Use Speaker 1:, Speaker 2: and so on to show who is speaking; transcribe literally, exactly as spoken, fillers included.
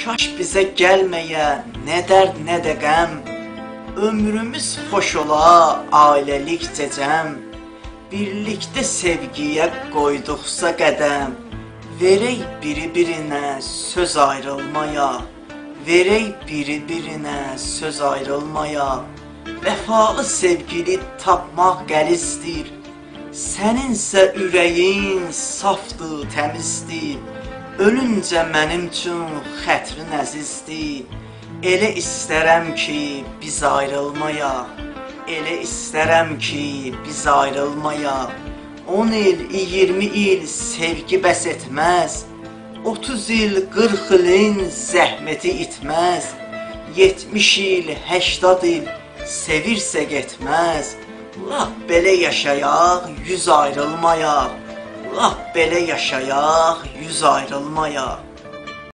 Speaker 1: Kaş bizə gəlməyə nə dərd, nə də qəm, ömrümüz xoş ola, ailəlikcə cəm. Birlikdə sevgiyə qoyduqsa qədəm, verək biri-birinə söz ayrılmaya, verək biri-birinə söz ayrılmaya. Vəfalı sevgili tapmaq qəlizdir, səninsə ürəyin safdır, təmizdir. Ölüncə mənim üçün xətrin əzizdir. Elə istərəm ki, biz ayrılmaya, elə istərəm ki, biz ayrılmaya. On il, iyirmi il sevgi bəs etməz, otuz il, qırx ilin zəhməti itməz. Yetmiş il, həştad il sevirsə getməz. Lap belə yaşayaq, yüz ayrılmaya, lap belə yaşayaq, yüz ayrılmaya.